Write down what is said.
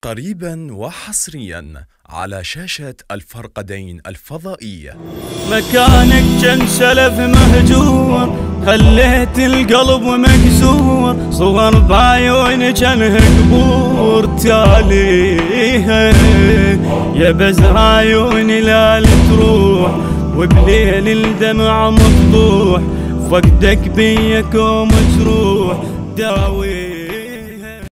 قريبا وحصريا على شاشة الفرقدين الفضائية. مكانك كان سلف مهجور، خليت القلب مكسور، صور بعيونك كان قبور تاليها يا بزر عيوني لا تروح، وبليل الدمع مفضوح، فقدك بيك ومجروح داوي